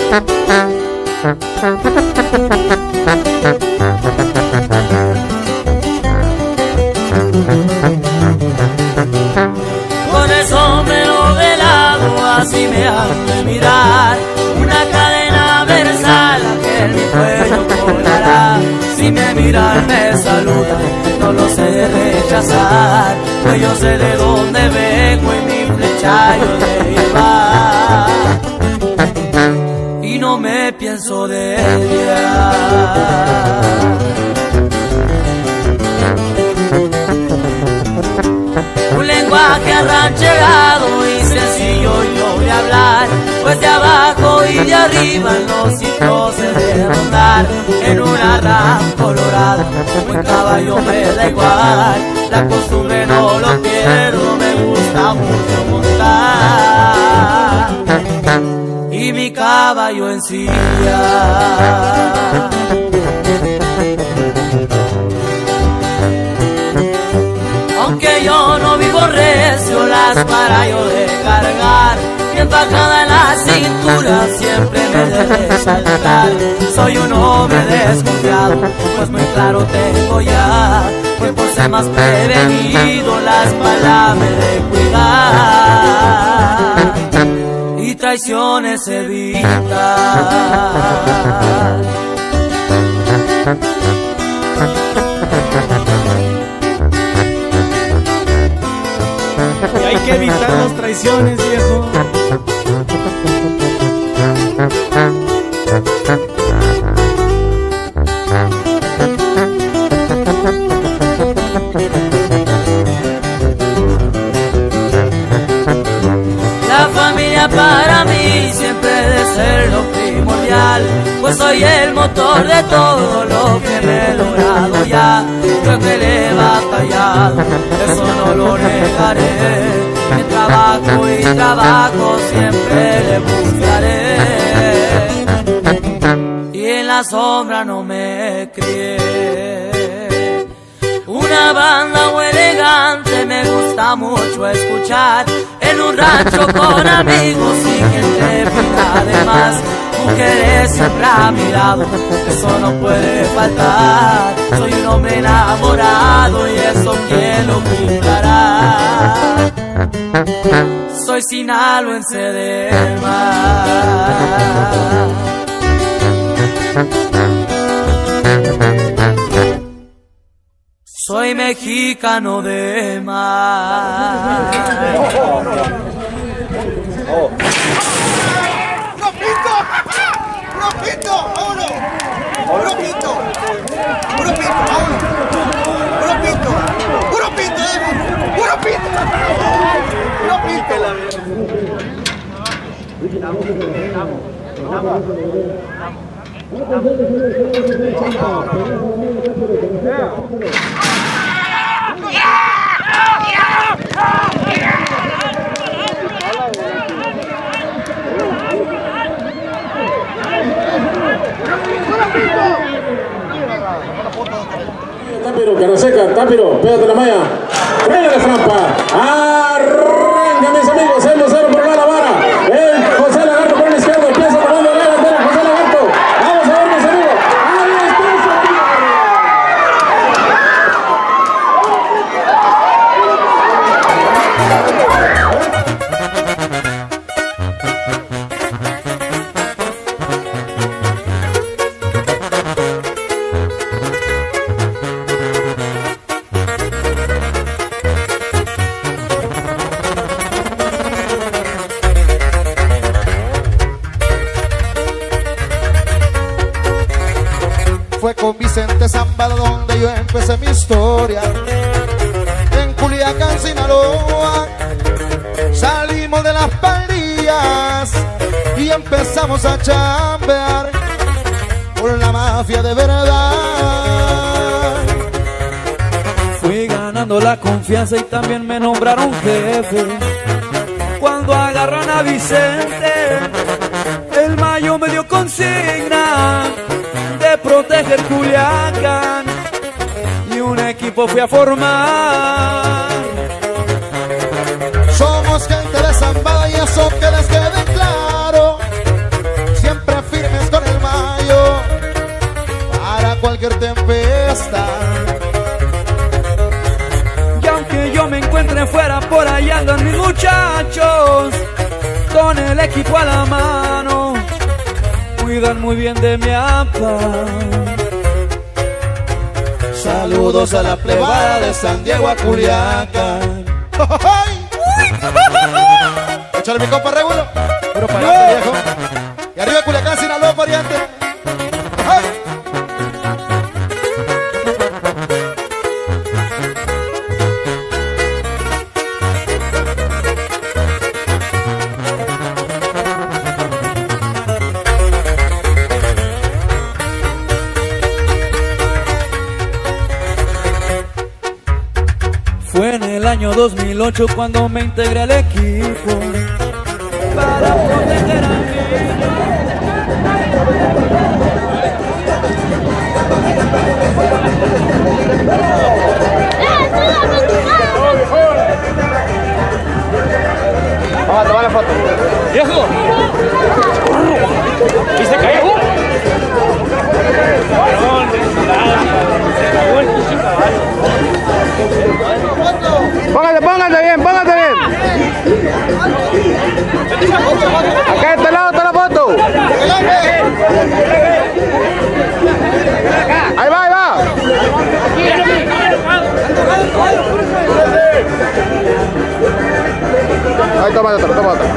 Con el sombrero de lado así me han de mirar, una cadena versal que en mi cuello colgará. Si me miran me saludan, no lo sé rechazar, pues yo sé de dónde vengo y mi flecha yo de llevar, y no me pienso desviar. Un lenguaje arranchegado y sencillo yo voy a hablar, pues de abajo y de arriba en los sitios he de rondar. En una ram colorada, un caballo me da igual, la costumbre no lo pierdo, me gusta mucho montar, y mi caballo en silla. Aunque yo no vivo recio, las para yo de cargar, bien bajada en la cintura siempre me debe saltar. Soy un hombre desconfiado, pues muy claro tengo ya, que por ser más prevenido las balas me de cuidar, y traiciones evitar. Y hay que evitar las traiciones, viejo. La familia para mí siempre debe ser lo primordial, pues soy el motor de todo lo que me he logrado ya. Creo que le he batallado, eso no lo negaré, que trabajo y trabajo siempre le buscaré, y en la sombra no me crié. Una banda muy elegante me gusta mucho escuchar, en un rancho con amigos y gente fina además, mujeres siempre a mi lado, eso no puede faltar. Soy un hombre enamorado y eso quién lo quitará. Soy sinaloense del mar. Soy mexicano de mar. ¡Puro pito! ¡Puro pito! ¡Vámonos! ¡Puro pito! ¡Puro pito! ¡Vámonos! ¡Puro pito! ¡Puro pito! ¡Puro pito! ¡Puro pito! Tápiro, cara seca, Tápiro, pégate la malla. ¡Venga de Frampa! ¡Arranca, mis amigos! El lucero por la vara. El José Lagarto por la izquierda. Empieza tomando la delantera. José Lagarto. Vamos a ver, mis amigos. ¡Ahí está! Fue con Vicente Zambada donde yo empecé mi historia. En Culiacán, Sinaloa, salimos de las pandillas y empezamos a chambear por la mafia de verdad. Fui ganando la confianza y también me nombraron jefe. Cuando agarran a Vicente, el mayo me dio consigna de proteger Culiacán y un equipo fui a formar. Somos gente de Zambada y eso que les quede claro, siempre cualquier tempestad. Y aunque yo me encuentre fuera, por ahí andan mis muchachos, con el equipo a la mano, cuidan muy bien de mi apa. Saludos a la plebada de San Diego a Culiacán. Échale mi compa Regulo. Puro pariente, viejo. Y arriba Culiacán, Sinaloa, pariente. ¡Ay! Fue en el año 2008 cuando me integré al equipo para proteger a mí. Vamos a tomar la foto. ¡Viejo! ¿Y se cayó? Póngate bien, póngate bien. Acá de este lado está la foto. Ahí va, ahí va. Ahí toma otra, toma otra.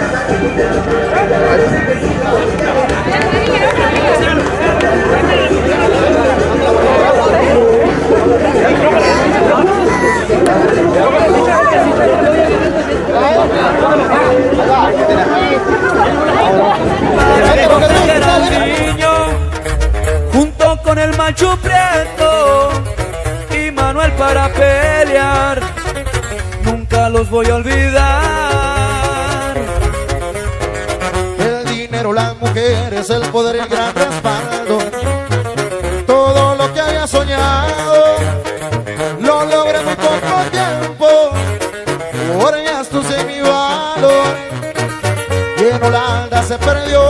Junto con el Macho Prieto y Manuel para pelear, nunca los voy a olvidar. El dinero, las mujeres, el poder y el gran respaldo, todo lo que había soñado lo logré en muy poco tiempo. Por gastos en mi valor y en Holanda se perdió.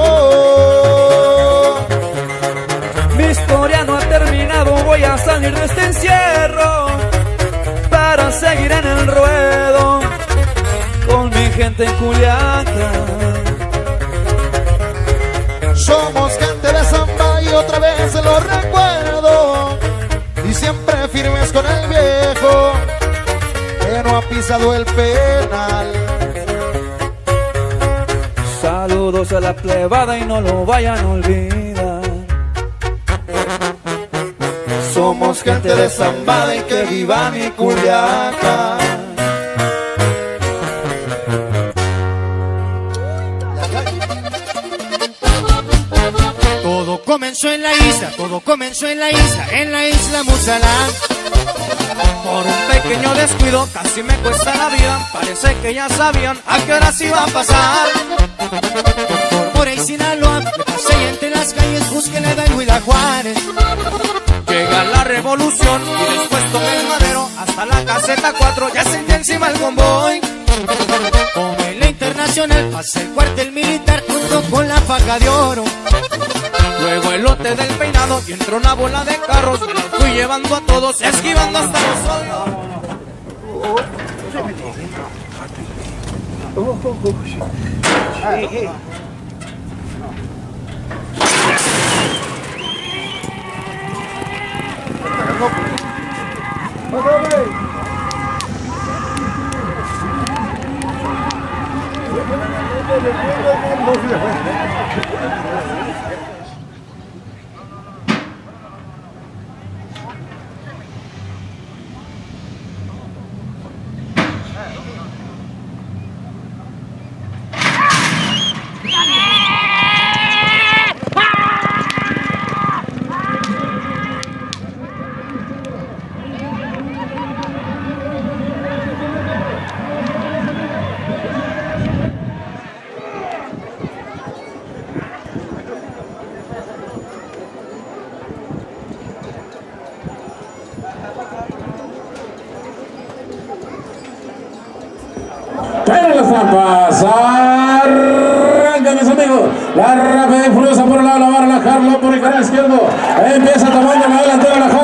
Mi historia no ha terminado, voy a salir de este encierro para seguir en el ruedo con mi gente en Culiacán. Somos gente de samba y otra vez lo recuerdo, y siempre firmes con el viejo que no ha pisado el penal. Saludos a la plebada y no lo vayan a olvidar. Somos gente de samba y que viva mi Culiacán. Todo comenzó en la isla, todo comenzó en la isla Musalán. Por un pequeño descuido casi me cuesta la vida, parece que ya sabían a qué horas iba a pasar. Por ahí Sinaloa, me pasé y entre las calles busqué la Hidalgo y la Juárez. Llega la revolución y después tomé el Madero hasta la caseta 4, ya sentí encima el convoy. Tomé la Internacional, pasé el cuartel militar junto con la faja de oro. Luego el lote del peinado y entró una bola de carros, me los fui llevando a todos, esquivando hasta los hoyos. Caen las trampas, arranca mis amigos, la rápida y furiosa por el lado de la barra, la Carlos por el canal izquierdo, empieza tomando la delantera la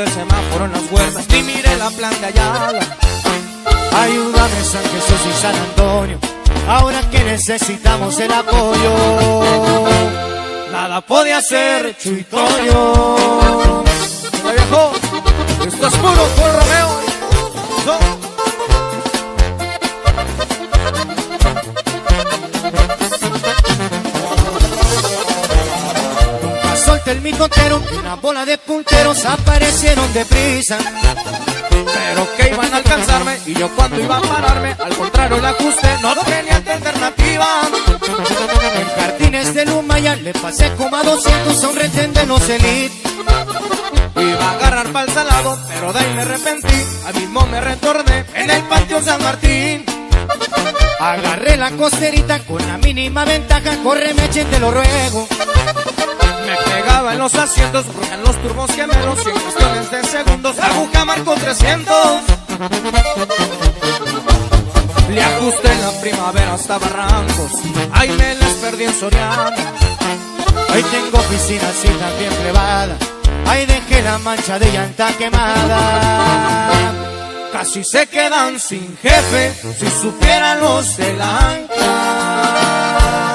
el semáforo en las huertas, ni miré la plan de Ayala. Ayúdame San Jesús y San Antonio, ahora que necesitamos el apoyo. Nada podía hacer Chuitoño. ¡Me viejo! Esto es puro por Romeo. No. Nunca solté el micotero y una bola de punteros aparecieron deprisa. Pero que iban a alcanzarme y yo cuando iba a pararme, al contrario el ajuste no tenía alternativa. En jardines de Lumaya le pasé como a 200 a un retén de los elite. Iba a agarrar pa'l salado, pero de ahí me arrepentí. Al mismo me retorné en el patio San Martín. Agarré la costerita con la mínima ventaja, córreme, che, te lo ruego. Me pegaba en los asientos, ruían los turbos gemelos y en cuestiones de segundos la aguja marcó 300. Le ajusté en la primavera hasta Barrancos, ahí me las perdí en Soriana. Ahí tengo oficina así también privada, ahí dejé la mancha de llanta quemada. Casi se quedan sin jefe, si supieran los de la ANCA.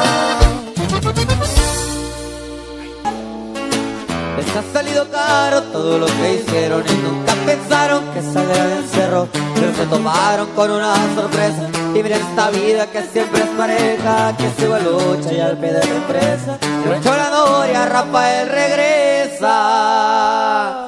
Les ha salido caro todo lo que hicieron y nunca pensaron que saldría del cerro, pero se tomaron con una sorpresa. Y miren esta vida que siempre es pareja, que se va a lucha y al pie de la empresa. Rancho La Noria, Rafael regresa.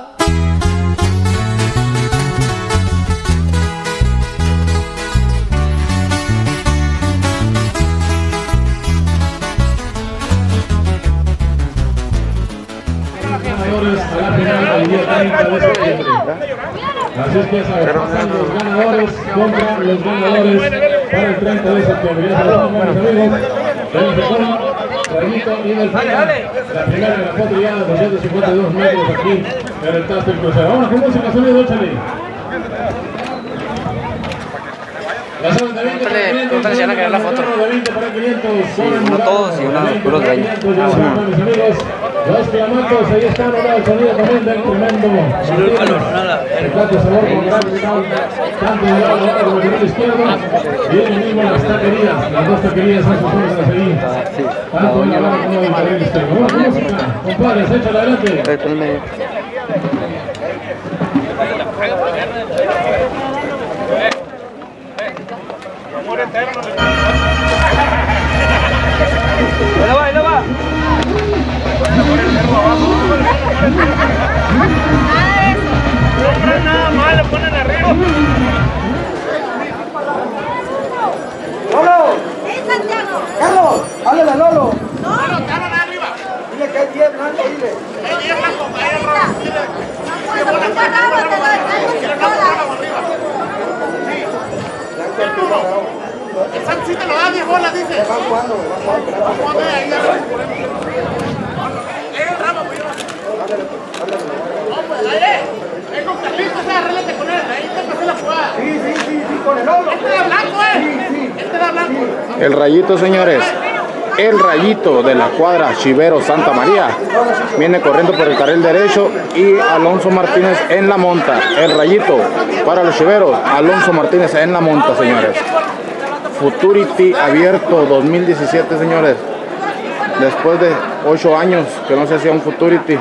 A la final del día 30 de septiembre. Así es que ya saben, pasan los ganadores contra los ganadores para el 30 de septiembre. Ya saben, mis amigos, del Fecón, Rayito y del final. La primera de la foto ya 252 metros aquí en el Tasto del Crucero. Vamos con música, sonido, échale. La zona de 20 para 500, la zona de 20 para 500, no todos y unos puros de ahí. mis amigos. Los clamatos, ahí están, el sonido también del tremendo. El plato sabor con gran tanto de lado como el lado izquierdo. Viene mismo las taquerías, las dos taquerías son sus órdenes ahí. Tanto de la mano como del carril izquierdo. Vamos con música, compadres, échale adelante. Ahí lo va. No compran nada más, le ponen arriba. ¡Lolo! ¡Sí, Santiago! ¡Carlos! ¡Háblale a Lolo! ¡No! ¡Carlos, arriba! Dile que hay 10 blancos, dile. ¡Hay 10 blancos! ¡Ahí arriba! ¡Dile! ¡No puedo! ¡Está raro! ¡Te lo detengo sin cola! El Sanchito lo da 10 bolas, dice. Va jugando, ahí arriba. ¡Es el ramo, pues yo! ¡No, pues, aire! ¡Es con Carlitos, arréglate con él! ¡Ahí te pasé la jugada! Sí, con el Lolo. ¡Este da blanco, Sí. ¡Este da blanco! El Rayito, señores. El Rayito de la cuadra Chivero Santa María viene corriendo por el carril derecho y Alonso Martínez en la monta. El Rayito para los Chiveros, Alonso Martínez en la monta, señores. Futurity abierto 2017, señores. Después de 8 años que no se hacía un Futurity.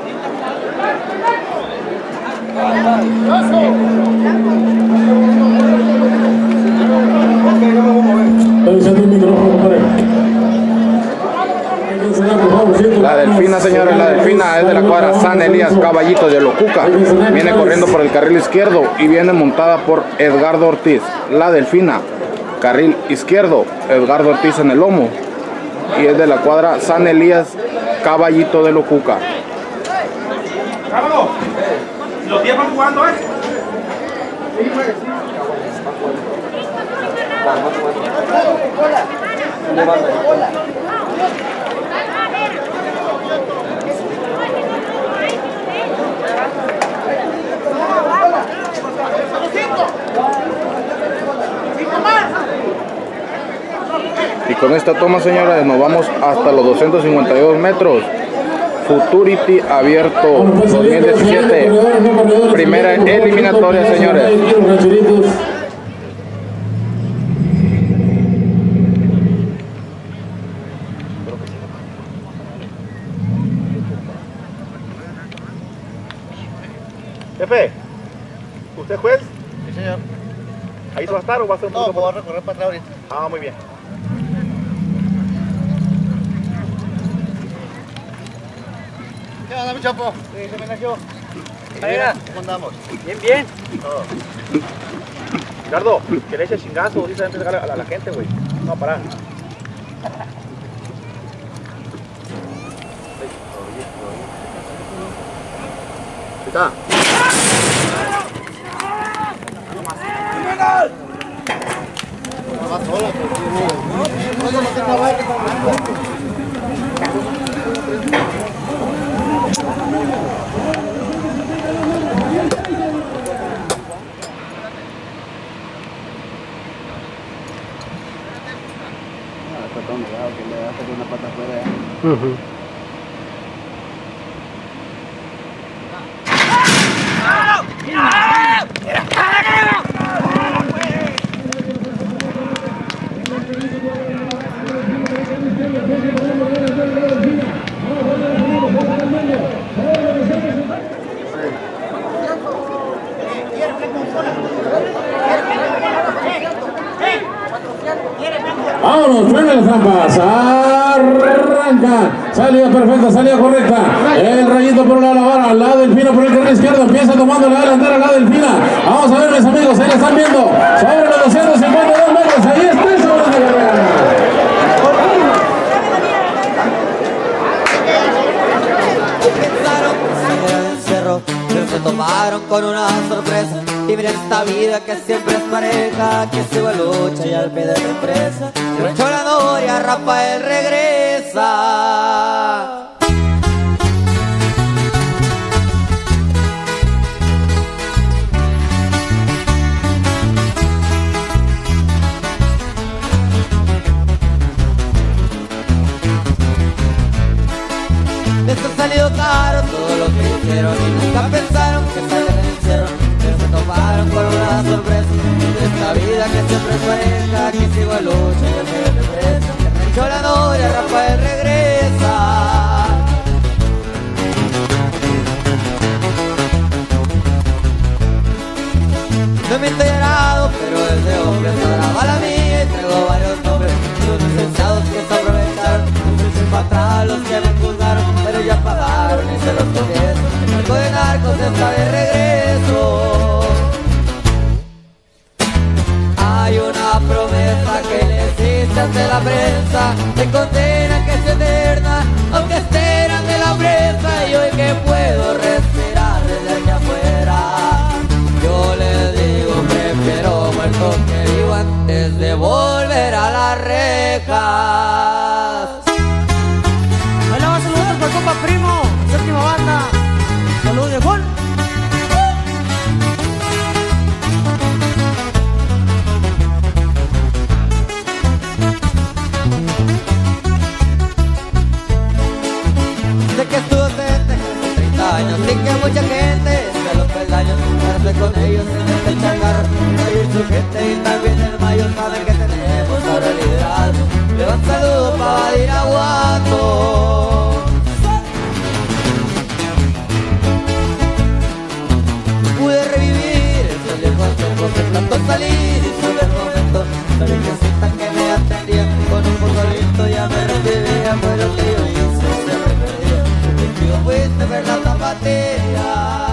La Delfina, señores, la Delfina es de la cuadra San Elías Caballito de Locuca. Viene corriendo por el carril izquierdo y viene montada por Edgardo Ortiz. La Delfina, carril izquierdo, Edgardo Ortiz en el lomo. Y es de la cuadra San Elías Caballito de Locuca. ¡Cámalo! ¿Los 10 van jugando, eh? Y con esta toma, señores, nos vamos hasta los 252 metros. Futurity Abierto 2017. Primera eliminatoria, señores. Jefe, ¿usted es juez? Sí, señor. ¿Ahí se va a estar o va a ser un poco? No, voy a recorrer para atrás ahorita. Ah, muy bien. ¿Qué onda, mi chapo? Sí, se me nació. ¿Cómo andamos? Bien, bien. Todo. Ricardo, que le eche chingazo, dice antes de pegar a la gente, güey. No, pará. Está. Vámonos, truena las trampas, arranca, salida perfecta, salida correcta, el Rayito por la vara, la Delfina por el carril izquierdo, empieza tomando la delantera, la Delfina, vamos a ver mis amigos, ahí la están viendo, sobre los 252 metros, ahí está sobre la carrera. Pero se tomaron con una sorpresa. Y miren esta vida que siempre es pareja, que se va a lucha y al pie de la empresa. Rancho La Noria, Rafael regresa. Les ha salido caro todo lo que hicieron y nunca pensaron que salgan del encierro. Pero se toparon con una sorpresa de esta vida que siempre es pareja, que sigo a lucha y el medio de presa. El Rancho La Noria, Rafael regresa. No me he enterado, pero es de hombre, brava la mía y traigo varios nombres. Los licenciados que se aprovecharon, para atrás los que me juzgaron, pero ya pagaron y se los confieso. El marco de narcos está de regreso. Hay una promesa que les hice ante la prensa, de condena que es eterna, aunque estén ante la presa. Y hoy que puedo respirar desde aquí afuera, yo les digo prefiero muerto que vivo antes de volver a las rejas. Saludos para el compa Primo, séptima banda. Saludos de Juan. Sé que estuvo ausente hace 30 años y que mucha gente de los peldaños quedarse con ellos en este changarro, oír su gente y también el mayor saber que tenemos ahora liderazgo. Le va un saludo para Badiraguato. Pude revivir esos viejos tiempos de tanto salir y sobre el momento. Saben que sientan que me atendían con un poco listo, ya me recibían, pero que yo hice siempre perdía. Y yo fuiste ver la zapatilla.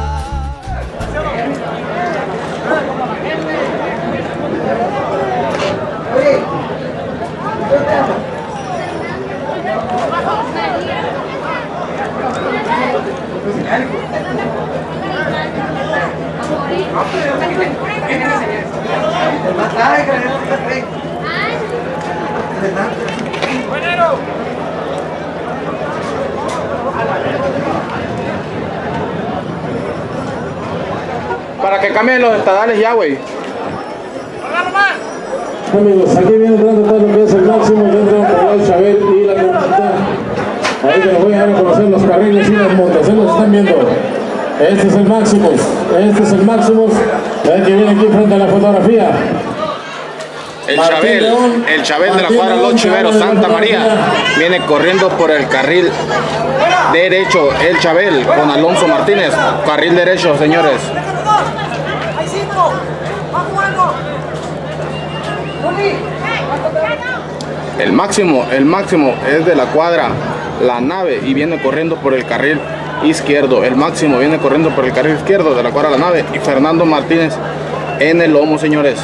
Para que cambien los estadales ya, güey. Amigos, aquí viene entrando todo lo que es el máximo, ya entraron por el Chabel y la Cortita. Ahí que nos voy a dar a conocer los carriles y las motos, los están viendo. Este es el Maximus, este es el Maximus, el que viene aquí frente a la fotografía. El Chabel de la cuadra Los Chiveros Santa María viene corriendo por el carril derecho. El Chabel con Alonso Martínez, carril derecho, señores. El máximo es de la cuadra La Nave y viene corriendo por el carril izquierdo. El máximo viene corriendo por el carril izquierdo de la cuadra La Nave y Fernando Martínez en el lomo, señores.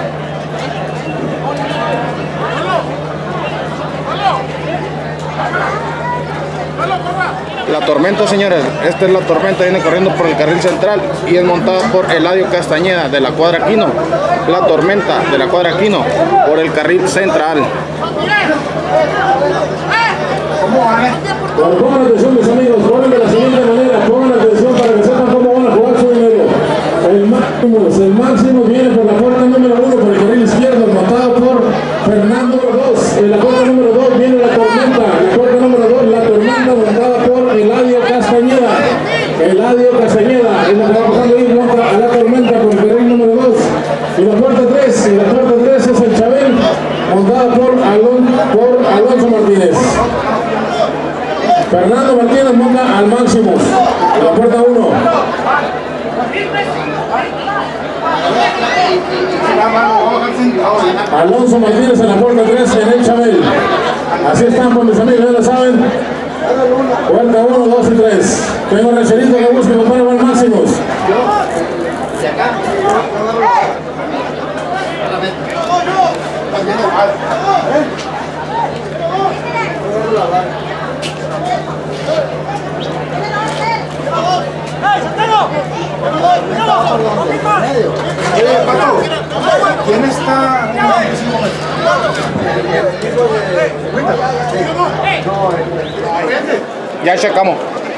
La Tormenta, señores, esta es la Tormenta, viene corriendo por el carril central y es montada por Eladio Castañeda de la cuadra Quino. La Tormenta de la cuadra Quino por el carril central. Pongan atención, mis amigos, jueguen de la siguiente manera, pongan atención para que sepan cómo van a jugar su dinero. El máximo viene por la puerta número 1 por el carril izquierdo, montado por Fernando 2. En la puerta número 2 viene la Tormenta. La puerta número 2, la Tormenta, montada por Eladio Castañeda. Eladio Castañeda es la que va pasando ahí, monta a la Tormenta por el carril número 2. Y la puerta 3, es el Chabel, montada por Alonso Martínez. Fernando Martínez monta al máximo. La puerta 1. Alonso Martínez en la puerta 3 en el Chabel. Así están, pues, mis amigos, ya lo saben. Puerta 1, 2 y 3. Tengo recherito que busque para el máximo. ¿Quién está? Ya checamos.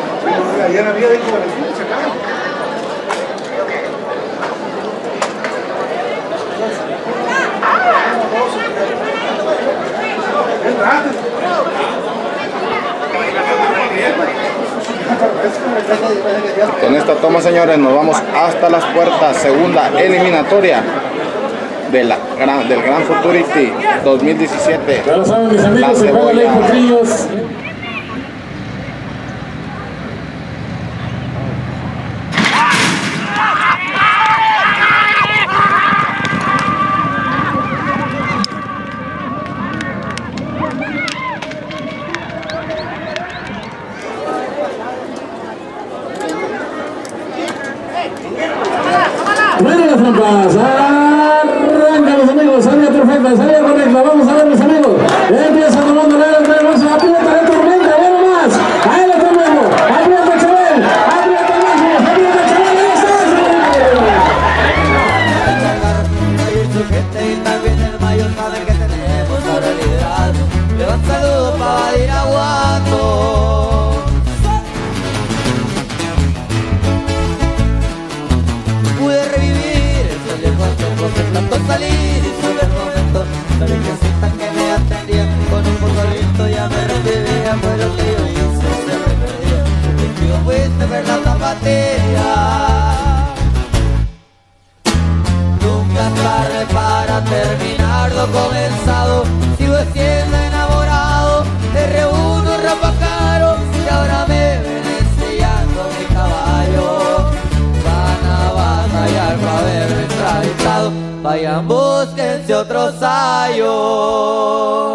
Con esta toma, señores, nos vamos hasta las puertas. Segunda eliminatoria del Gran Futurity 2017. Ya lo saben, mis amigos, se juegan ahí potrillos. Miren las trampas, arranca los amigos, salida perfecta, salida correcta, vamos a ver los amigos, empieza tomando la aprieta la Tormenta, bueno más, ahí lo están viendo, aprieta el Chabel, aprieta el máximo, aprieta el Chabel, ahí está. Su gente y también el mayor saber que tenemos la realidad. Le va un saludo para Badiraguato. Pude revivir esos viejos tiempos de tanto salir y solo el momento. Pero que sientan que me atendían con un poco de viento, ya me recibían, pero lo que yo hice se me perdió. Y yo fuiste ver la zapatería. Nunca es tarde para terminar lo comenzado. Sigo siendo enamorado de reúno ropa caro y ahora me ven estrellando mi caballo. Van a batallar para haberme entrevistado. Vayan, búsquense otro sayo.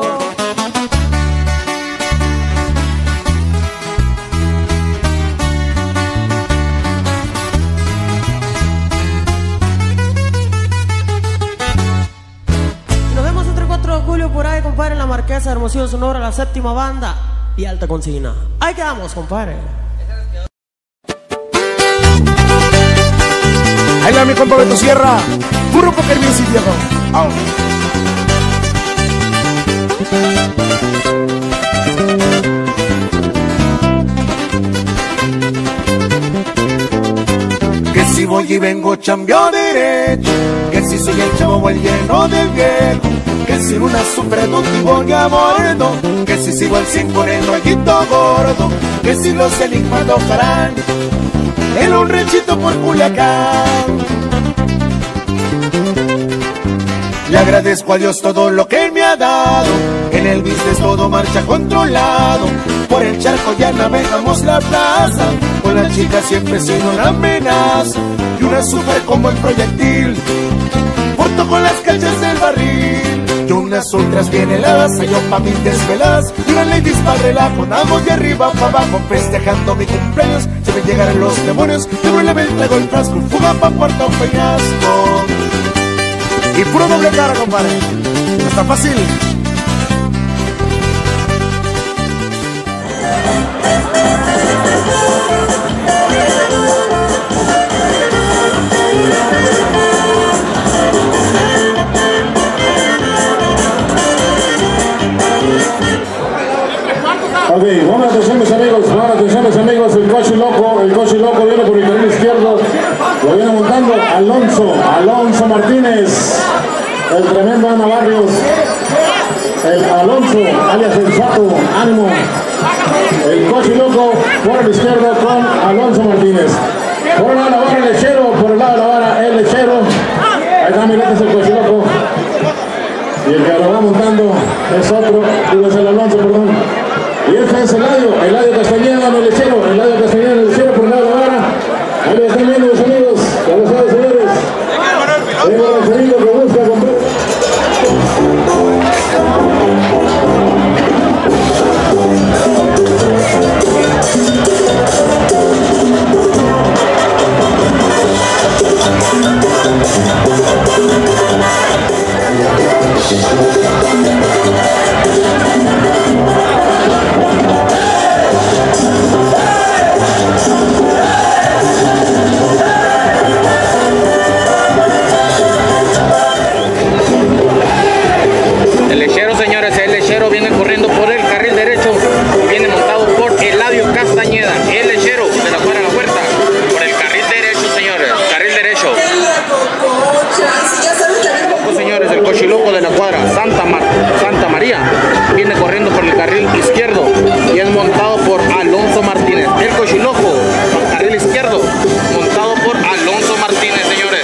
Por ahí, compadre, en la Marquesa de Hermosillo, Sonora, la séptima banda y alta consigna. Ahí quedamos, compadre. Ahí va mi compa Beto Sierra, Burro Poker Music, viejo. Vamos. Que si voy y vengo chambeo derecho, que si soy el chavo o el lleno del viejo, que sin una super no ni a bordo, que si sigo al 100 con el rollito gordo, que si los enigmas tocarán en un ranchito por Culiacán. Le agradezco a Dios todo lo que Él me ha dado, en el business todo marcha controlado, por el charco ya navegamos la plaza, con la chica siempre sin una amenaza, y una super como el proyectil, porto con las canchas del barril, y unas ultras bien heladas, yo pa' mis desveladas, y una ladies pa' relajo, andamos de arriba pa' abajo, festejando mi cumpleaños, se me llegaron los demonios, de un level traigo el frasco, fuga pa' Puerto Peñasco. Y puro doble cara, compadre. No está fácil. Ok, buenas atención mis amigos, el coche loco viene por el carril izquierdo, lo viene montando Alonso Martínez, el tremendo Ana Barrios, el Alonso, alias el Sato, ánimo, el coche loco por el izquierdo con Alonso Martínez, por el lado de la vara el lechero, por el lado de la vara el lechero, ahí está, mirá, es el coche loco, y el que lo va montando es otro, digo, es el Alonso, perdón. Y este es Eladio Castañeda en el lechero, por el lado de la vara. Ahí lo están viendo mis amigos, ya lo saben señores. Tengo el lechero que busca comprar. Cochiloco de la cuadra Santa María viene corriendo por el carril izquierdo y es montado por Alonso Martínez. El Cochiloco, carril izquierdo, montado por Alonso Martínez, señores.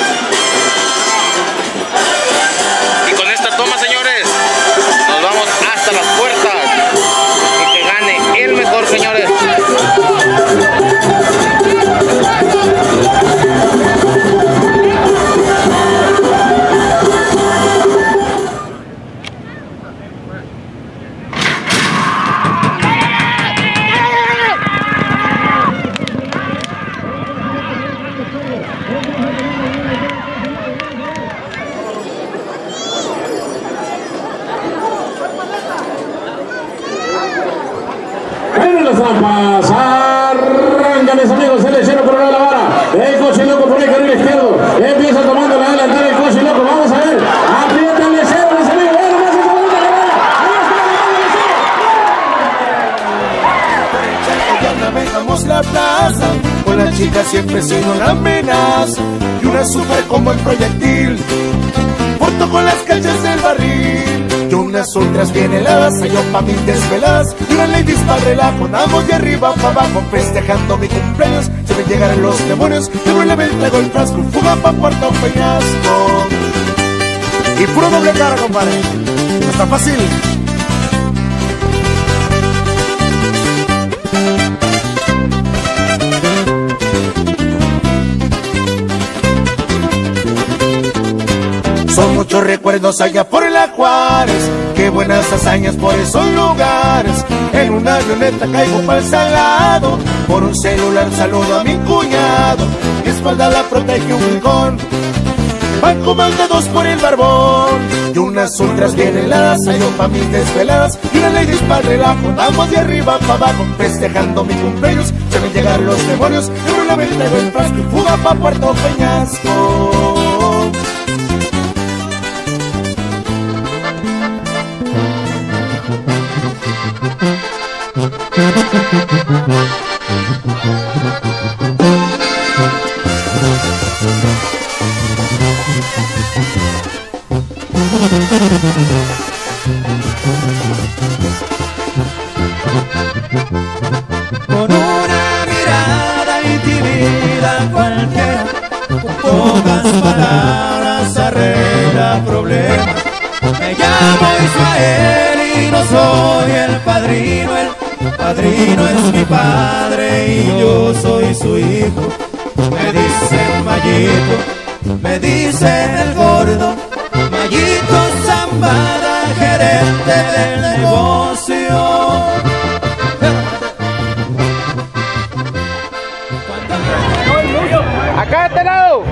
Y con esta toma, señores, nos vamos hasta las puertas y que gane el mejor, señores. Trampas, arranca mis amigos, el lechero por la vara, el coche loco por el carril izquierdo, empieza tomando la delantera el coche loco, vamos a ver, aprieta el lechero mis amigos, bueno, más esa vuelta de la vara, ya navegamos la plaza, con la chica siempre sin una amenaza, y una super como el proyectil, porto con las canchas del barril, y unas ultras bien heladas, yo pa' mis desveladas, y una ladies pa' relajo, andamos de arriba pa' abajo, festejando mi cumpleaños, se me llegaron los demonios, de un level traigo el frasco, fuga pa' Puerto Peñasco. Y puro doble cara, compadre, no está fácil. Son muchos recuerdos allá por la Juárez, qué buenas hazañas por esos lugares. En una avioneta caigo pa'l salado, por un celular saludo a mi cuñado. Mi espalda la protege un halcón, van comandados por el barbón. Y unas ultras bien heladas, yo pa' mis desveladas, y una ladies pa' relajo, andamos de arriba pa' abajo, festejando mi cumpleaños, se me llegaron los demonios, y una vez traigo el frasco y fuga pa' Puerto Peñasco. Con una mirada intimida cualquiera, con pocas palabras arregla problemas. Me llamo Ismael y no soy el padrino es mi padre y yo soy su hijo. Me dicen Mayito, me dicen el gordo, Mayito Zambada, gerente del negocio. Acá de este lado.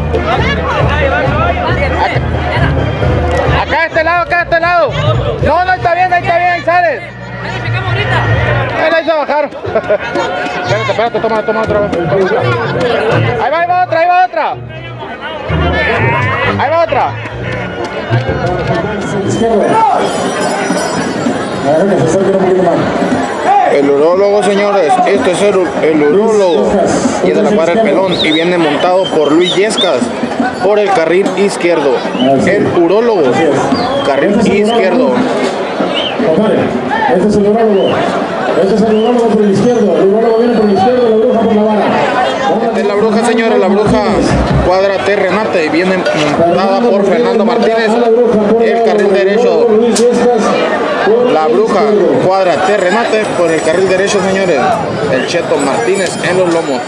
Acá de este lado, acá de este lado. No, no, está bien, ahí sales. Él la hizo bajar. Espérate, toma otra vez. Ahí va otra. Ahí va otra. El urólogo, señores, este es el urólogo. Y de la para el pelón y viene montado por Luis Yescas por el carril izquierdo. El urólogo, carril izquierdo. Este es el urólogo. Este es el urólogo por el izquierdo. El urólogo viene por el izquierdo, la bruja por la vara. Esta es la bruja, señores, la bruja cuadra T Renate y viene montada por Fernando Martínez. El carril derecho. La bruja cuadra T Renate por el carril derecho, señores. El Cheto Martínez en los lomos.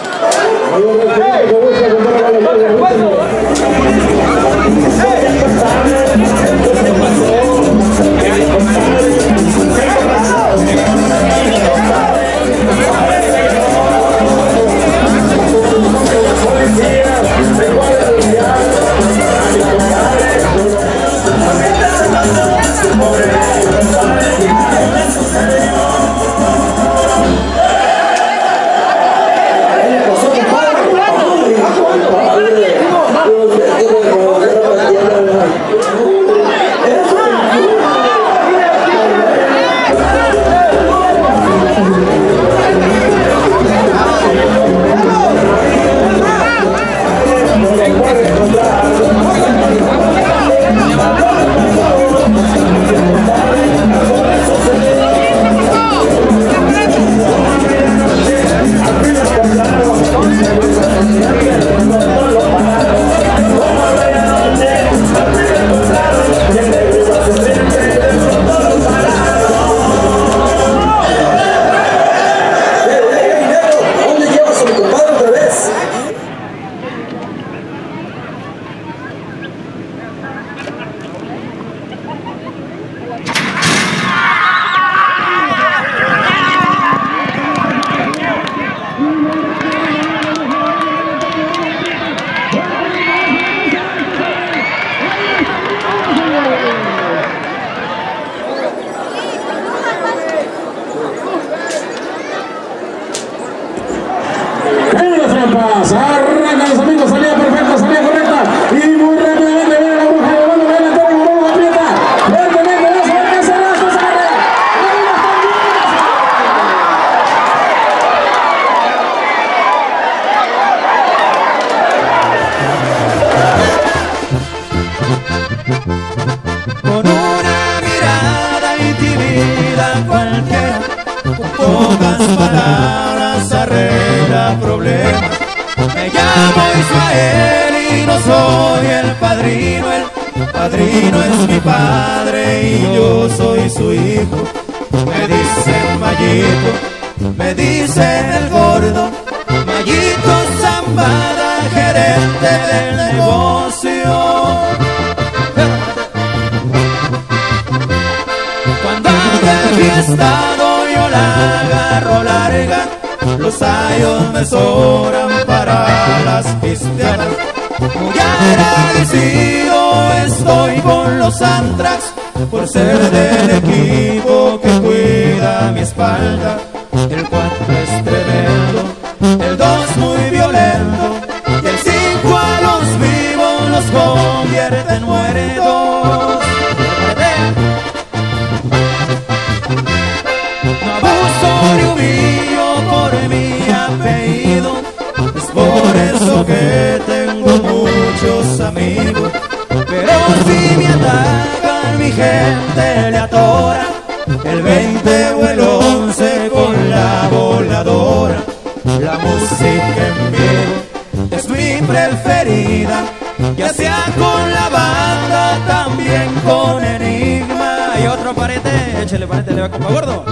Arrancan los amigos, salida perfecta, salida correcta y muy rápidamente viene la bruja de Obando, viene el toro, Obando aprieta fuertemente, no se va a alcanzar hasta esa carrera. Con una mirada intimida cualquiera, con pocas palabras arregla problemas. Me llamo Ismael y no soy el padrino es mi padre y yo soy su hijo. Me dicen Mayito, me dicen el gordo, Mayito Zambada, gerente del negocio. Cuando anda de fiesta yo la agarro larga, los años me sobran para las pisteadas. Muy agradecido estoy con los Antrax por ser del equipo que cuida mi espalda. El 4 es tremendo, el 2 muy violento y el 5 a los vivos los convierte en muertos. No abuso ni humillo por mi apellido, es por eso que tengo muchos amigos. Pero si me atacan gente le atora, el 20 o el 11 con la voladora. La música en vivo es mi preferida, ya sea con la banda, también con Enigma. Y otro parete, échale parete, le va compa gordo.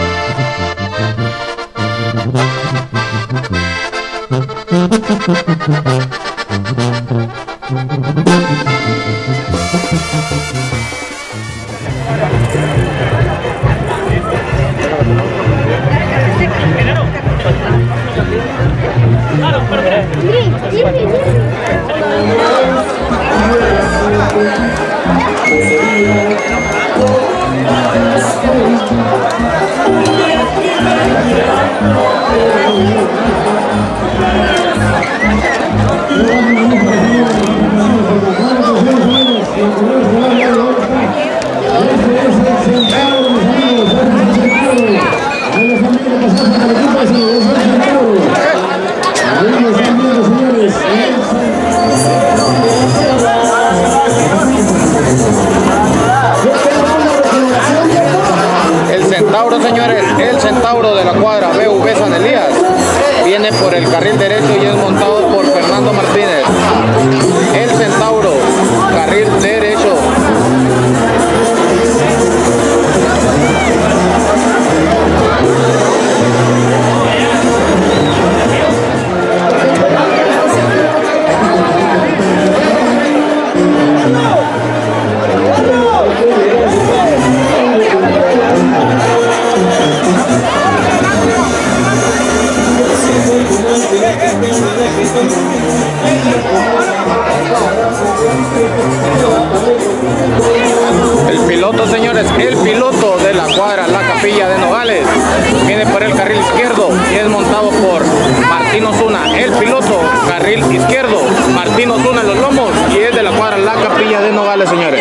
El Centauro de la cuadra BV San Elías viene por el carril derecho y es montado por Fernando Martínez. El Centauro, carril derecho. El piloto, señores, el piloto de la cuadra La Capilla de Nogales viene por el carril izquierdo y es montado por Martín Osuna. El piloto, carril izquierdo, Martín Osuna en los lomos y es de la cuadra La Capilla de Nogales, señores.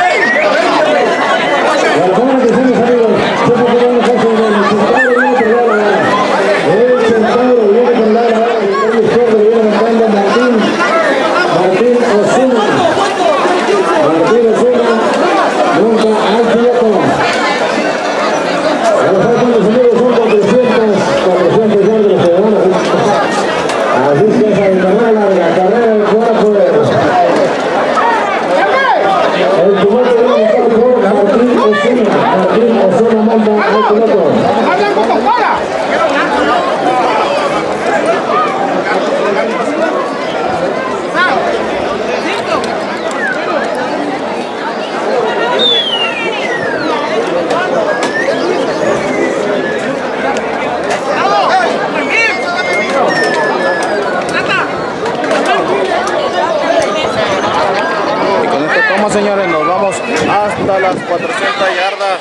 Señores, nos vamos hasta las 400 yardas.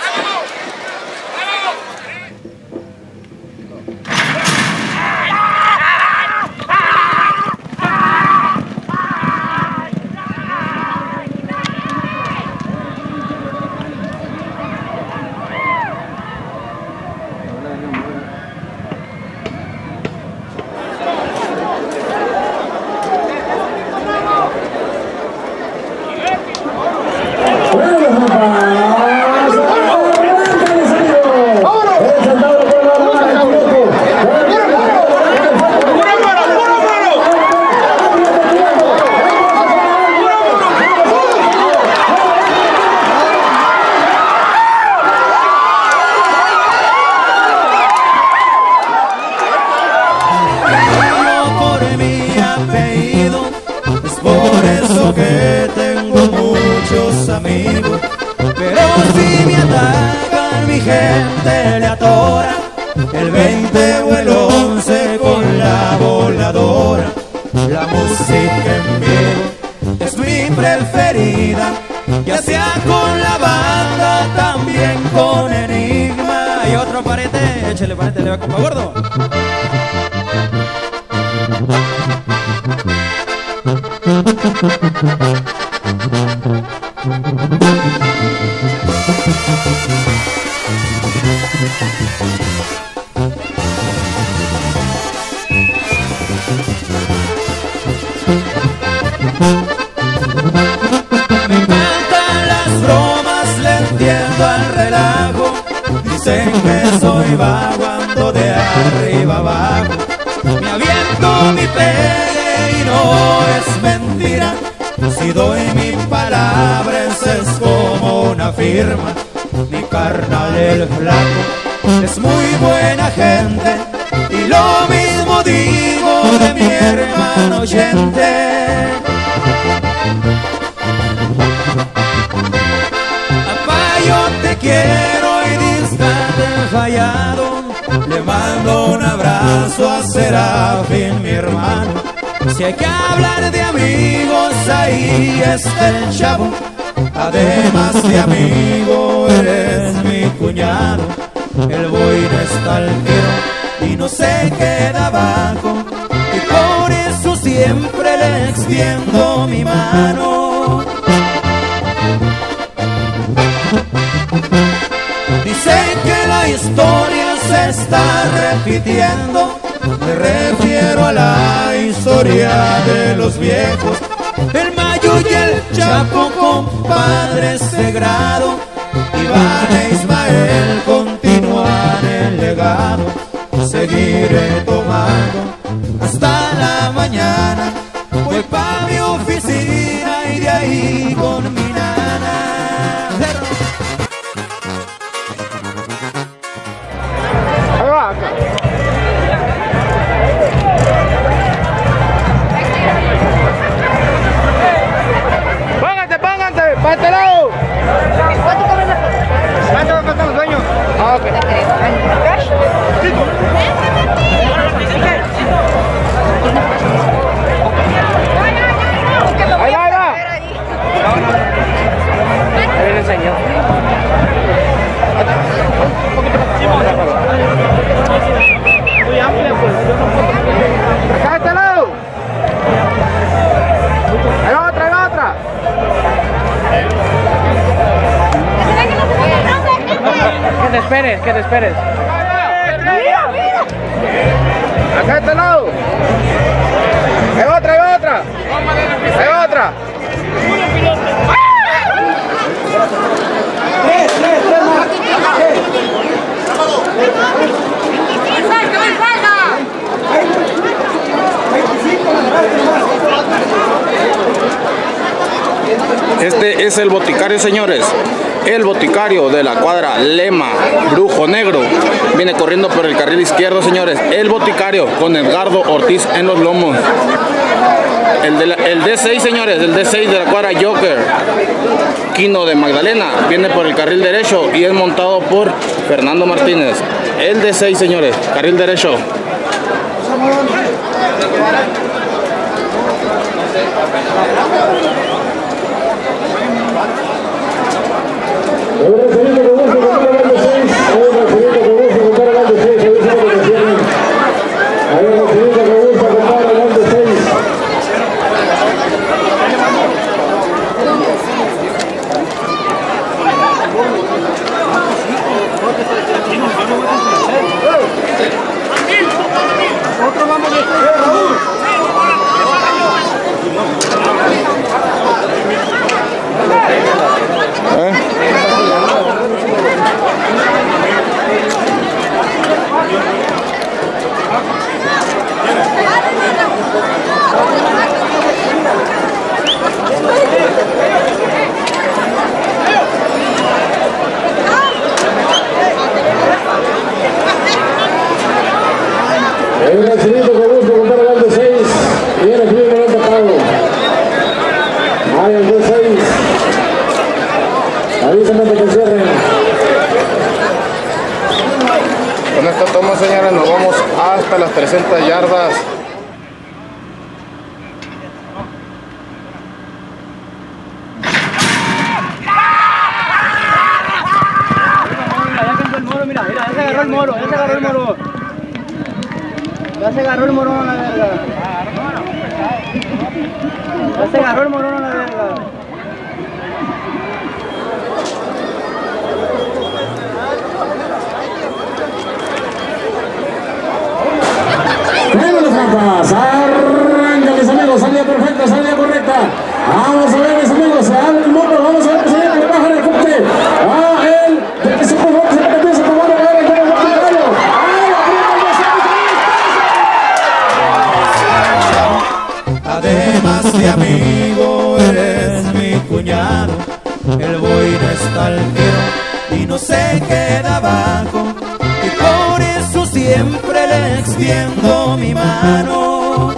Que tengo muchos amigos, pero si me atacan mi gente le atora, el 20 o el 11 con la voladora. La música en vivo es mi preferida, ya sea con la banda, también con Enigma. Y otro parete, échale parete, le va compa gordo. Me encantan las bromas lentas abres es como una firma. Mi carnal el flaco es muy buena gente, y lo mismo digo de mi hermano oyente. Papá, yo te quiero y distante fallado, le mando un abrazo a Serafín, mi hermano. Si hay que hablar de amigos, ahí está el Chavo. Además de amigo, eres mi cuñado. El boy no está al tiro y no se queda abajo, y por eso siempre le extiendo mi mano. Dicen que la historia se está repitiendo, me refiero a la historia de los viejos. El Mayo y el Chapo, compadres de grado, Iván e Ismael continúan el legado. Seguiré tomando hasta la mañana, voy pa' mi oficina y de ahí con mi nana. Ahí va, acá. Pónganse, para este lado. ¿Cuánto costan los dueños? Ah, ok. Ahí va, ahí va. Ahí viene el señor. Muy amplia, pues. Acá a este lado. Ahí va otra, ahí va otra. Que te esperes, que te esperes. Acá a este lado. Ahí va otra, ahí va otra. Ahí va otra. Este es el boticario, señores. El boticario de la cuadra Lema, Brujo Negro. Viene corriendo por el carril izquierdo, señores. El boticario con Edgardo Ortiz en los lomos. El D6, señores. El D6 de la cuadra Joker, Quino de Magdalena. Viene por el carril derecho y es montado por Fernando Martínez. El D6, señores. Carril derecho. El recibimiento que busca contar el de 6 y el recibimiento del tapado. Ahí el de 6. Avísame que cierren. Con esta toma, señores, nos vamos hasta las 300 yardas. Ya se agarró el morón a la verga. Ya se agarró el morón a la verga. Venga las trampas, arranca mis amigos, salida perfecta, salida correcta. Vamos a ver mis amigos, se abre el mono, vamos a ver que se viene, que baja el corte. El que se puso, se metió, se tomó, a ver el boticario. Además de amigo, eres mi el buey no está al tiro y no se queda abajo, y por eso siempre le extiendo mi mano.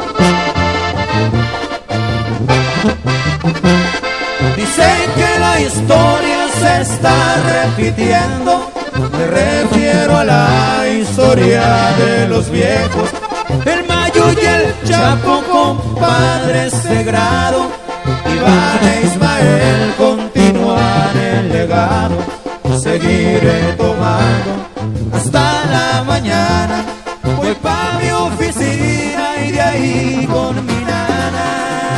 Dicen que la historia se está repitiendo, me refiero a la historia de los viejos, el Mayo y el Chapo, compadres de grado, Iván e Ismael continúan el legado. Seguiré tomando hasta la mañana, voy pa' mi oficina y de ahí con mi nana.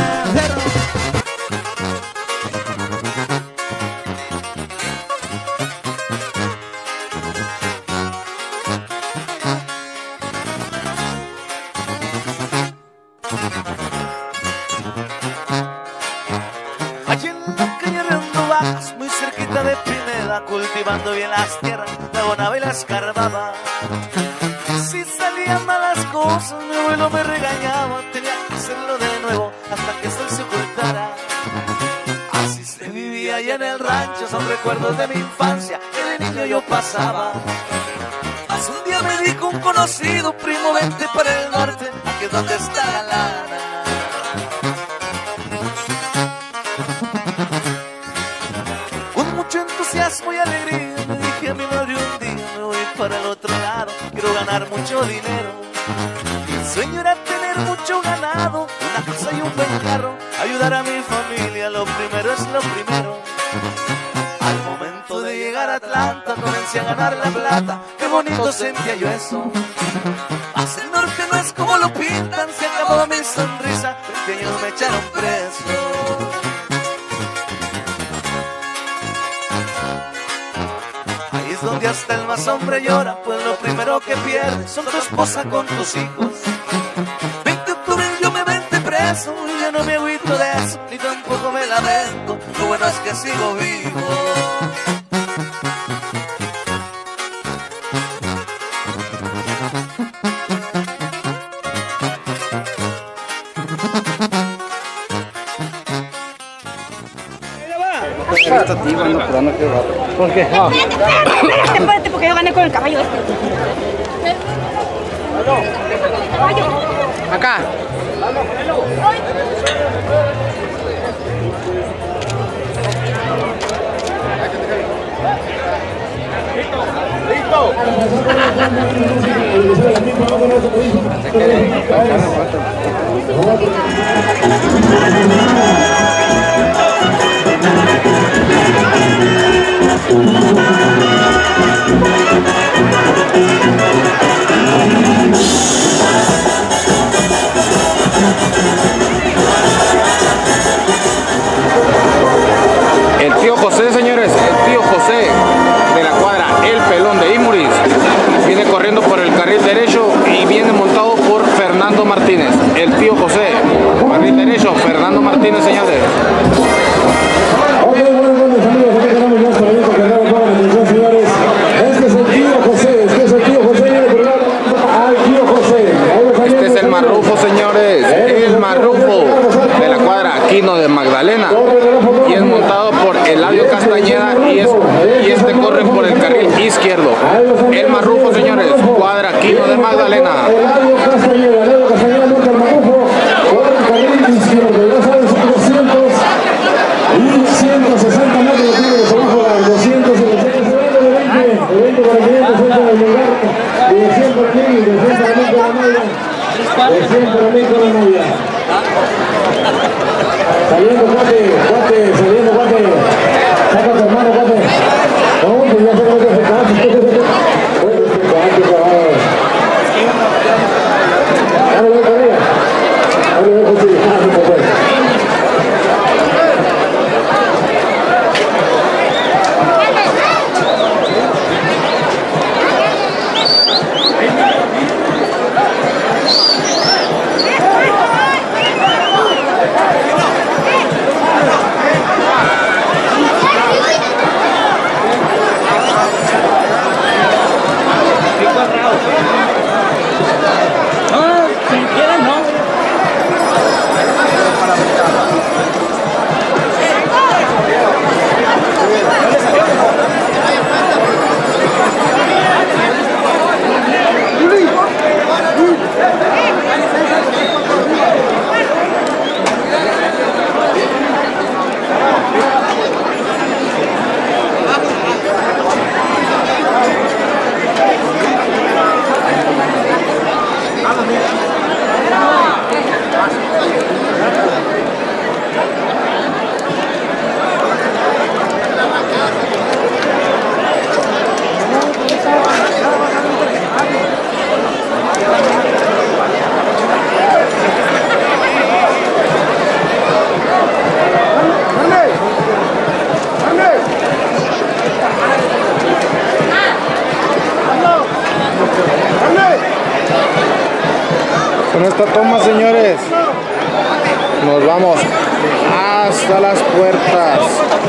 Cultivando bien las tierras, la abonaba y las escarbaba. Si salían malas cosas, mi abuelo me regañaba, tenía que hacerlo de nuevo hasta que el sol se ocultara. Así se vivía allá en el rancho, son recuerdos de mi infancia que de niño yo pasaba. Hace un día me dijo un conocido, primo, vente para el norte, aquí es donde está la lana. Entusiasmo y alegría me dije a mi madre un día, me voy para el otro lado, quiero ganar mucho dinero. Mi sueño era tener mucho ganado, una casa y un buen carro, ayudar a mi familia, lo primero es lo primero. Al momento de llegar a Atlanta comencé a ganar la plata, qué bonito sentía yo eso. Más el norte no es como lo pintan, se acabó mi sonrisa, 20 años me echaron preso. Donde hasta el más hombre llora, pues lo primero que pierde son tu esposa con tus hijos. 20 de octubre yo me vente preso y yo no me agüito de eso, ni tampoco me lamento, lo bueno es que sigo vivo. ¿Por qué? Espérate, porque yo gané con el caballo este. Acá. ¡Listo! El tío José, señores, el tío José de la cuadra El Pelón de Imuris viene corriendo por el carril derecho y viene montado por Fernando Martínez. El tío José, carril derecho, Fernando Martínez, señores. Ok, buenos amigos, aquí tenemos ya para que quedaron toda la atención, señores. Este es el tío José, este es el tío José, al tío José. Este es el Marrufo, señores, el Marrufo de la cuadra Aquino de Magdalena, y es montado por Eladio Castañeda y este corre por el carril izquierdo. El Marrufo, señores, cuadra Aquino de Magdalena. Eladio Castañeda monta el Marrufo por el carril izquierdo. Ya saben, 500 vamos hasta las puertas.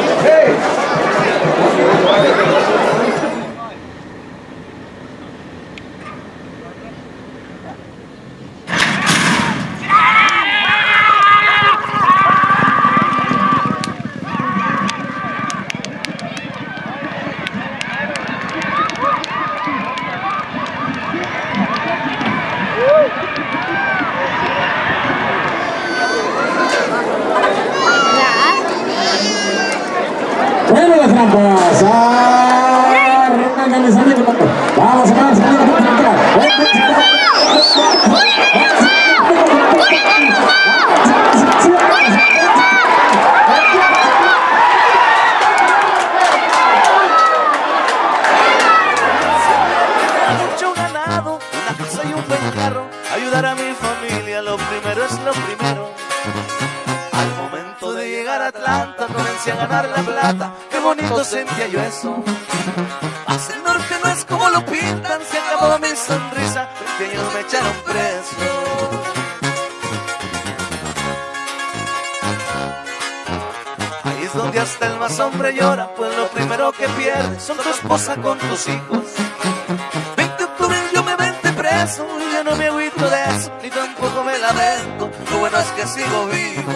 Bueno, las trampas. Arrancan mis amigos. Vamos a ver, mucho ganado, una casa y un buen carro. Ayudar a mi familia, lo primero es lo primero. Al momento de llegar a Atlanta comencé a ganar la plata. Qué bonito sentía yo eso. Hacia el norte no es como lo pintan. Se acabó mi sonrisa, 20 años me echaron preso. Ahí es donde hasta el más hombre llora, pues lo primero que pierde son tu esposa con tus hijos. 20 de octubre yo me vente preso y yo no me agüito de eso, ni tampoco me lamento. Lo bueno es que sigo vivo.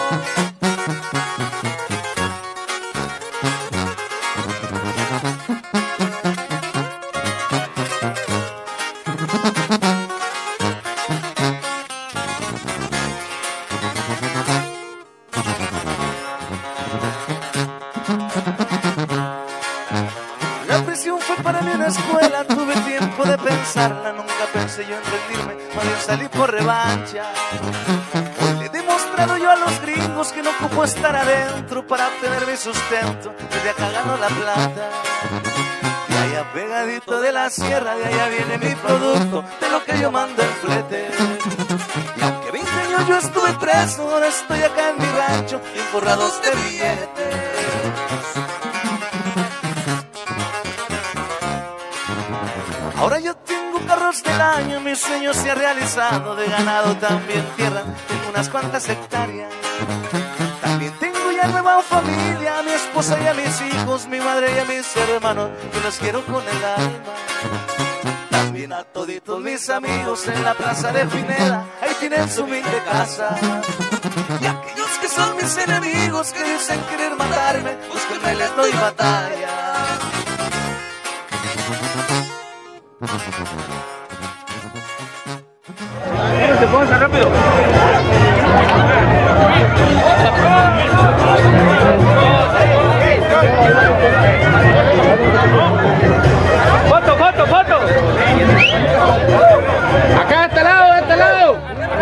La prisión fue para mí una escuela, tuve tiempo de pensarla, nunca pensé yo en rendirme, más bien salí por revancha. Hoy le he demostrado yo a los gringos que no ocupo estar adentro para obtener mi sustento, desde acá gano la plata. De allá pegadito de la sierra, de allá viene mi producto, de lo que yo mando el flete. Y aunque 20 años yo estuve preso, ahora estoy acá en mi rancho, bien forrados de billetes. Ahora yo tengo carros del año, mi sueño se ha realizado, de ganado también tierra, tengo unas cuantas hectáreas. También tengo ya nueva familia, a mi esposa y a mis hijos, mi madre y a mis hermanos, que los quiero con el alma. También a toditos mis amigos en la plaza de Pineda, ahí tienen su humilde casa. Y aquellos que son mis enemigos, que dicen querer matarme, pues que me les doy batalla. Se pongan rápido. Foto, foto, foto. Acá, este lado, este lado.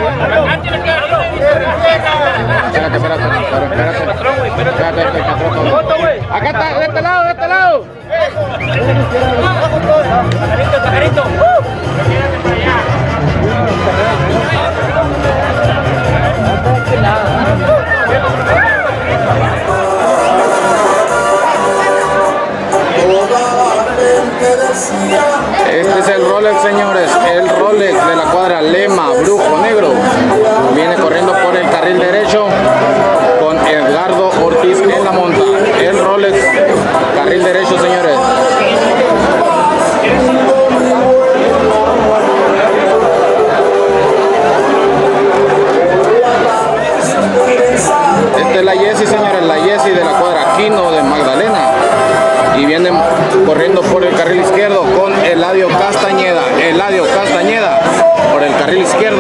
Espérate. Foto, güey. Acá está, de este lado, de este lado. Pajarito. Este es el Rolex, señores, el Rolex de la cuadra Lema, Brujo Negro. Viene corriendo por el carril derecho con Edgardo Ortiz en la monta. El Rolex, carril derecho, señores. Esta es la Jessie, señores, la Jessie de la cuadra Quino de Magdalena. Y vienen corriendo por el carril izquierdo con Eladio Castañeda. Eladio Castañeda por el carril izquierdo.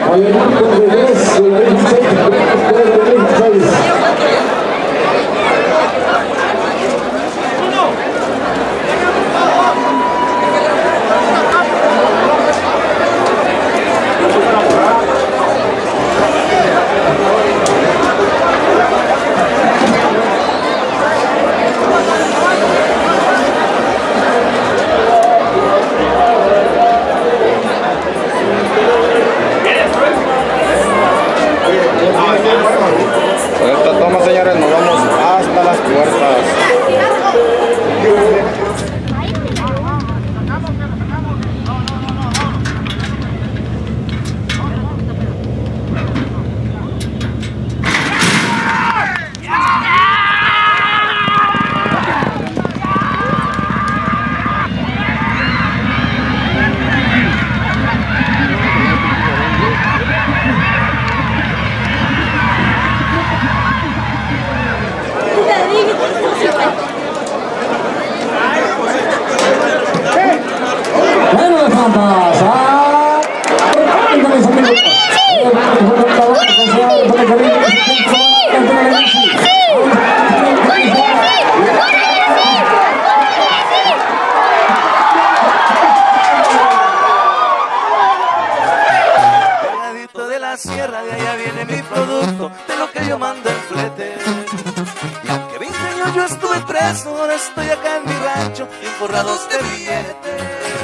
Con esta toma, señores, nos vamos hasta las puertas. De la sierra, de allá viene mi producto, de lo que yo mando el flete. Y aunque 20 años yo estuve preso, ahora estoy acá en mi rancho, bien forrados de billetes.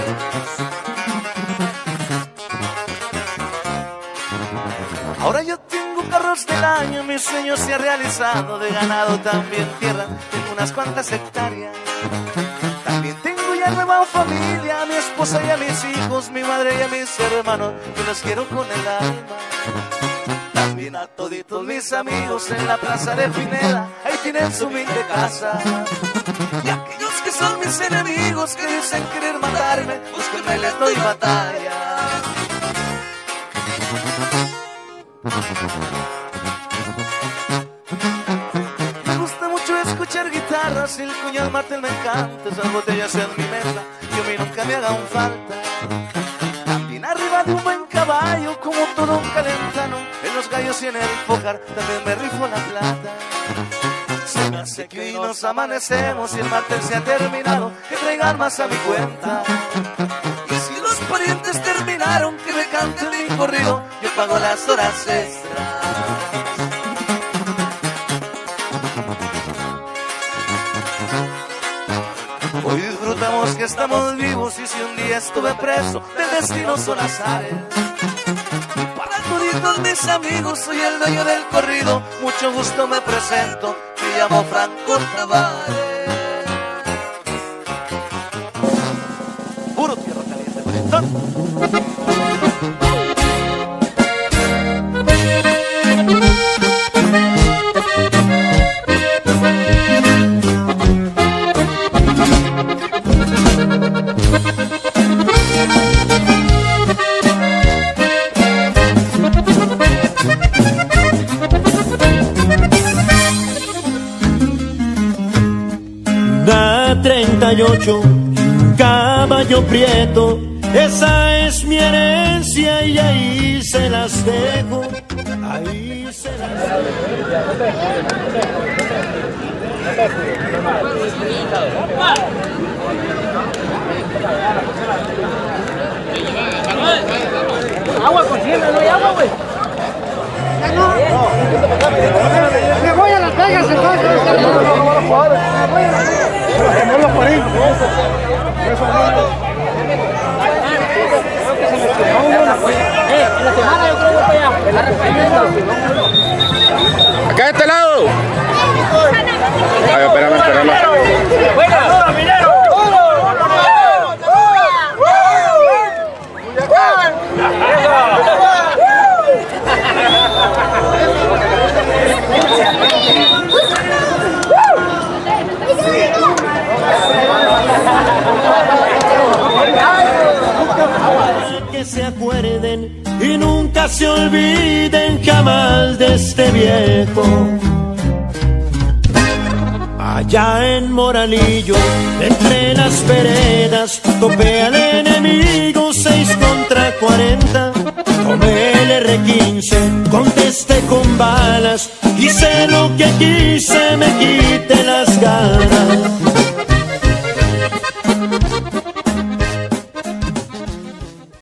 Ahora yo tengo carros del año, mi sueño se ha realizado, de ganado también tierra, tengo unas cuantas hectáreas. También tengo ya nueva familia, a mi esposa y a mis hijos, mi madre y a mis hermanos, que los quiero con el alma. También a toditos mis amigos en la plaza de Pineda, ahí tienen su humilde casa. Y aquellos que son mis enemigos, que dicen querer matarme, pues que me les doy batalla. Me gusta mucho escuchar guitarras, el cuñado Martel me encanta, esas botellas en mi mesa, y a mí nunca me hagan falta. También arriba de un buen caballo, como todo un calentano, en los gallos y en el pócar, también me rifo la plata. Se me hace que hoy nos amanecemos y el martes se ha terminado, que traigan más a mi cuenta. Y si los parientes terminaron, que me canten mi corrido, yo pago las horas extras. Hoy disfrutamos que estamos vivos y si un día estuve preso, del destino son azares. Y para toditos mis amigos, soy el dueño del corrido, mucho gusto me presento, me llamo Franco Tavares. Puro tierra caliente, Brentón. Una 38, un caballo prieto, esa es mi herencia y ahí se las dejo, ahí se las dejo. Agua con siembra, no hay agua, güey. Me voy a Las Vegas entonces. En la semana yo creo que voy allá. Acá de este lado. Ay, espérame. ¡Fuera! ¡Minero! Que se acuerden y nunca se olviden jamás de este viejo. Allá en Moralillo, entre las veredas, topé al enemigo 6 contra 40. Tomé el R15, contesté con balas, hice lo que quise, me quité las ganas.